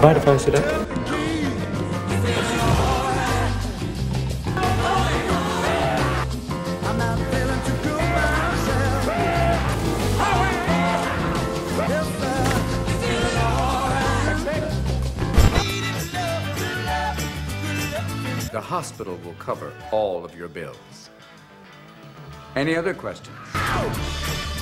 Mind if I sit down? The hospital will cover all of your bills. Any other questions?